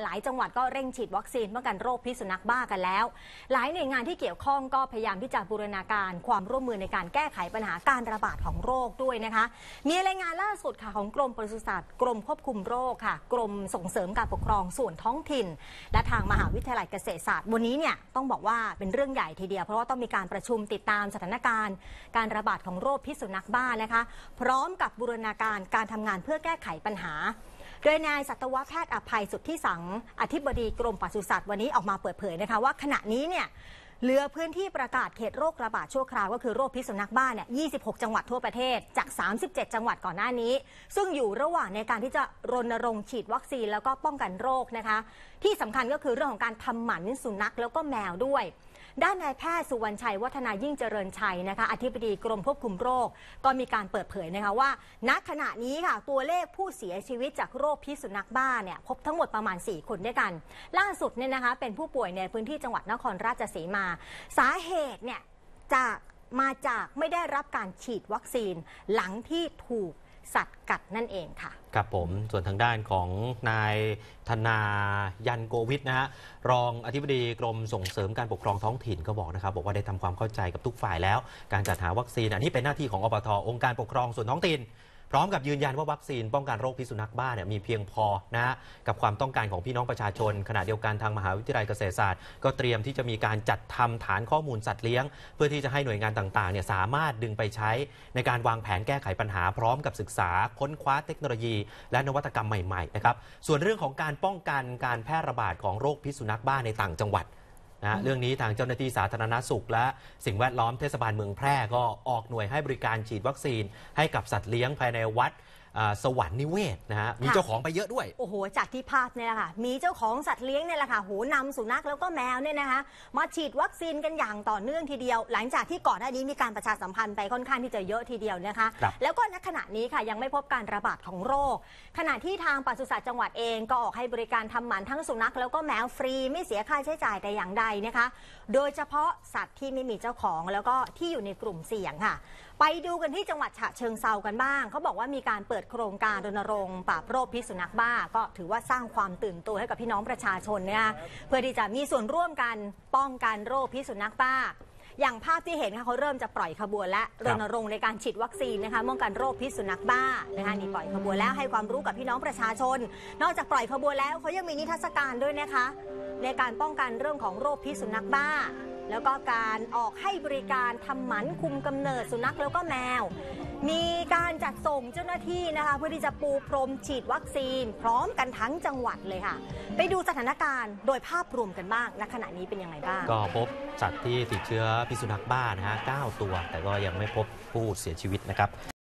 หลายจังหวัดก็เร่งฉีดวัคซีนป้องกันโรคพิษสุนัขบ้ากันแล้วหลายหน่วยงานที่เกี่ยวข้องก็พยายามที่จะบูรณาการความร่วมมือในการแก้ไขปัญหาการระบาดของโรคด้วยนะคะมีรายงานล่าสุดค่ะของกรมปศุสัตว์กรมควบคุมโรคค่ะกรมส่งเสริมการปกครองส่วนท้องถิ่นและทางมหาวิทยาลัยเกษตรศาสตร์วันนี้เนี่ยต้องบอกว่าเป็นเรื่องใหญ่ทีเดียวเพราะว่าต้องมีการประชุมติดตามสถานการณ์การระบาดของโรคพิษสุนัขบ้านะคะพร้อมกับบูรณาการการทำงานเพื่อแก้ไขปัญหาโดยนายสัตวแพทย์อภัยสุทธิสังอธิบดีกรมปศุสัตว์วันนี้ออกมาเปิดเผยนะคะว่าขณะนี้เนี่ยเหลือพื้นที่ประกาศเขตโรคระบาดชั่วคราวก็คือโรคพิษสุนัขบ้าเนี่ย26 จังหวัดทั่วประเทศจาก37 จังหวัดก่อนหน้านี้ซึ่งอยู่ระหว่างในการที่จะรณรงค์ฉีดวัคซีนแล้วก็ป้องกันโรคนะคะที่สำคัญก็คือเรื่องของการทำหมันสุนัขแล้วก็แมวด้วยด้านนายแพทย์สุวรรณชัยวัฒนายิ่งเจริญชัยนะคะอธิบดีกรมควบคุมโรคก็มีการเปิดเผยนะคะว่าณขณะนี้ค่ะตัวเลขผู้เสียชีวิตจากโรคพิษสุนัขบ้าเนี่ยพบทั้งหมดประมาณ4 คนด้วยกันล่าสุดเนี่ยนะคะเป็นผู้ป่วยในพื้นที่จังหวัดนครราชสีมาสาเหตุเนี่ยมาจากไม่ได้รับการฉีดวัคซีนหลังที่ถูกสัตว์กัดนั่นเองค่ะครับผมส่วนทางด้านของนายธนายันโกวิทนะฮะรองอธิบดีกรมส่งเสริมการปกครองท้องถิ่นก็บอกนะครับบอกว่าได้ทำความเข้าใจกับทุกฝ่ายแล้วการจัดหาวัคซีนอันนี้เป็นหน้าที่ของอบท.องค์การปกครองส่วนท้องถิ่นพร้อมกับยืนยันว่าวัคซีนป้องกันโรคพิษสุนัขบ้าเนี่ยมีเพียงพอนะฮะกับความต้องการของพี่น้องประชาชนขณะเดียวกันทางมหาวิทยาลัยเกษตรศาสตร์ก็เตรียมที่จะมีการจัดทำฐานข้อมูลสัตว์เลี้ยงเพื่อที่จะให้หน่วยงานต่างๆเนี่ยสามารถดึงไปใช้ในการวางแผนแก้ไขปัญหาพร้อมกับศึกษาค้นคว้าเทคโนโลยีและนวัตกรรมใหม่ๆนะครับส่วนเรื่องของการป้องกันการแพร่ระบาดของโรคพิษสุนัขบ้าในต่างจังหวัดนะเรื่องนี้ทางเจ้าหน้าที่สาธารณสุขและสิ่งแวดล้อมเทศบาลเมืองแพร่ก็ออกหน่วยให้บริการฉีดวัคซีนให้กับสัตว์เลี้ยงภายในวัดสวรรค์นิเวศนะฮะมีเจ้าของไปเยอะด้วยโอ้โหจากที่ภาพเนี่ยแหละค่ะมีเจ้าของสัตว์เลี้ยงเนี่ยแหละค่ะโหนำสุนัขแล้วก็แมวเนี่ยนะคะมาฉีดวัคซีนกันอย่างต่อเนื่องทีเดียวหลังจากที่ก่อนหน้านี้มีการประชาสัมพันธ์ไปค่อนข้างที่จะเยอะทีเดียวนะคะแล้วก็ณขณะนี้ค่ะยังไม่พบการระบาดของโรคขณะที่ทางปศุสัตว์จังหวัดเองก็ออกให้บริการทำหมันทั้งสุนัขแล้วก็แมวฟรีไม่เสียค่าใช้จ่ายแต่อย่างใดนะคะโดยเฉพาะสัตว์ที่ไม่มีเจ้าของแล้วก็ที่อยู่ในกลุ่มเสี่ยงค่ะไปดูกันที่จังหวัดฉะเชิงเทรากันบ้างเขาบอกว่ามีการเปิดโครงการรณรงค์ปราบโรคพิษสุนัขบ้าก็ถือว่าสร้างความตื่นตัวให้กับพี่น้องประชาชนเนี่ยเพื่อที่จะมีส่วนร่วมกันป้องกันโรคพิษสุนัขบ้าอย่างภาพที่เห็นค่ะเขาเริ่มจะปล่อยขบวนและรณรงค์ในการฉีดวัคซีนนะคะป้องกันโรคพิษสุนัขบ้านะคะนี่ปล่อยขบวนแล้วให้ความรู้กับพี่น้องประชาชนนอกจากปล่อยขบวนแล้วเขายังมีนิทรรศการด้วยนะคะในการป้องกันเรื่องของโรคพิษสุนัขบ้าแล้วก็การออกให้บริการทำหมันคุมกำเนิดสุนัขแล้วก็แมวมีการจัดส่งเจ้าหน้าที่นะคะเพื่อที่จะปูพรมฉีดวัคซีนพร้อมกันทั้งจังหวัดเลยค่ะไปดูสถานการณ์โดยภาพรวมกันบ้างณขณะนี้เป็นยังไงบ้างก็พบสัตว์ที่ติดเชื้อพิษสุนัขบ้านะฮะ9 ตัวแต่ก็ยังไม่พบผู้เสียชีวิตนะครับ